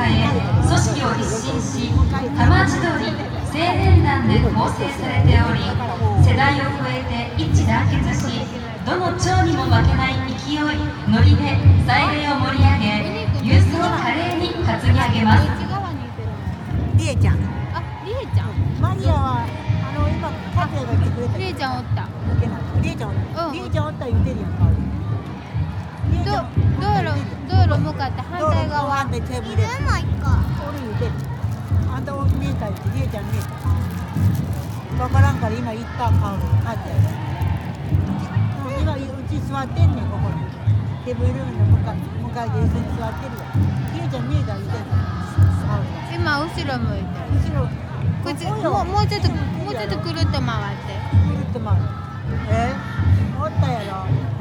え組織を一新し玉千鳥青年団で構成されており、世代を超えて一致団結し、どの町にも負けない勢いノリで祭礼を盛り上げ、勇壮華麗に担ぎ上げます。 りえちゃん。 あ、りえちゃん。 マリアは今カフェが来てくれた。 りえちゃんおった。 りえちゃんおった。 うん。 りえちゃんおった言うてるやんか。 道路向かって反対側。 反対テーブルで。俺言うてる。あんた見えた言ってりえちゃん見えた。わからんから今行った顔で帰ってやる。今うち座ってんねんここに。テーブルの向かいで椅子に座ってるやん。りえちゃん見えた言うてんの。 今後ろ向いてる。 後ろ。 もうちょっとくるっと回って。 くるっと回る。おったやろ。